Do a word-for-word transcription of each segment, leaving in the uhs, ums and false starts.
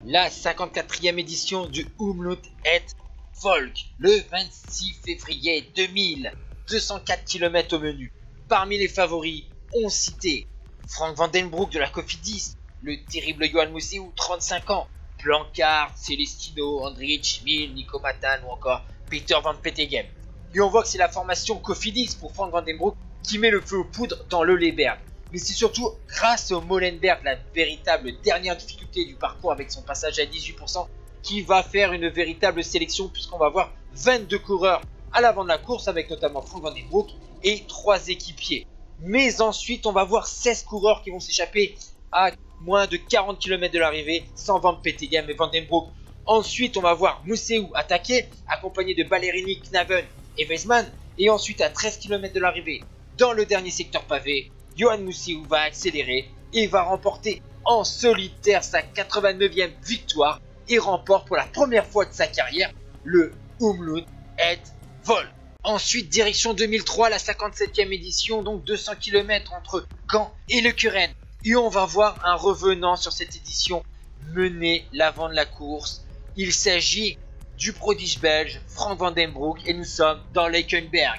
la cinquante-quatrième édition du Umlaut et Volk, le vingt-six février deux mille, deux cent quatre kilomètres au menu. Parmi les favoris, on citait Frank Van Den Broek de la Cofidis, le terrible Johan Museeuw, trente-cinq ans, Plancard, Celestino, Andriy Schmil, Nico Matan ou encore Peter Van Petegem. Et on voit que c'est la formation Cofidis pour Frank Van Den Broek qui met le feu aux poudres dans le Leberg. Mais c'est surtout grâce au Molenberg, la véritable dernière difficulté du parcours avec son passage à dix-huit pour cent, qui va faire une véritable sélection puisqu'on va avoir vingt-deux coureurs à l'avant de la course avec notamment Frank Van Den Broek et trois équipiers. Mais ensuite on va voir seize coureurs qui vont s'échapper à moins de quarante kilomètres de l'arrivée sans Van Petegem et Van Den Broek. Ensuite on va voir Museeuw attaquer accompagné de Ballerini, Knaven et Weissman. Et ensuite à treize kilomètres de l'arrivée dans le dernier secteur pavé, Johan Museeuw va accélérer et va remporter en solitaire sa quatre-vingt-neuvième victoire et remporte pour la première fois de sa carrière le Umlaut et Volk. Ensuite, direction deux mille trois, la cinquante-septième édition, donc deux cents kilomètres entre Gand et Le Kuren. Et on va voir un revenant sur cette édition mener l'avant de la course. Il s'agit du prodige belge Frank Van Den Broek et nous sommes dans l'Eikenberg.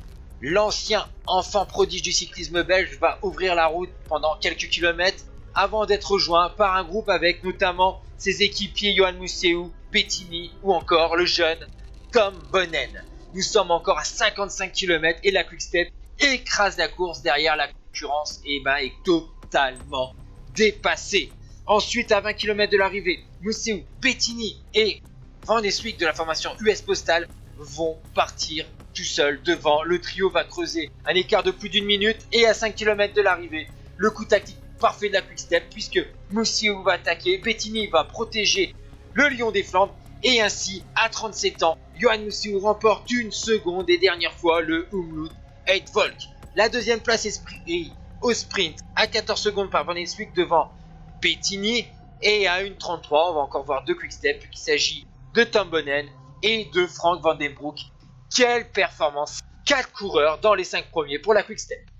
L'ancien enfant prodige du cyclisme belge va ouvrir la route pendant quelques kilomètres avant d'être rejoint par un groupe avec notamment ses équipiers Johan Museeuw, Bettini ou encore le jeune Tom Bonnen. Nous sommes encore à cinquante-cinq kilomètres et la Quick-Step écrase la course derrière la concurrence et ben, est totalement dépassée. Ensuite, à vingt kilomètres de l'arrivée, Museeuw, Bettini et Van Eswick de la formation U S Postal vont partir tout seuls devant. Le trio va creuser un écart de plus d'une minute et à cinq kilomètres de l'arrivée, le coup tactique parfait de la Quick-Step puisque Museeuw va attaquer, Bettini va protéger le lion des Flandres et ainsi à trente-sept ans, Johan Museeuw remporte une seconde et dernière fois le Umlaut et Volk. La deuxième place est prise au sprint à quatorze secondes par Van Eswick devant Bettini et à une trente-trois, on va encore voir deux Quick-Step qu'il s'agit de Tom Bonnen et de Frank Van Den Broek. Quelle performance! quatre coureurs dans les cinq premiers pour la Quick-Step.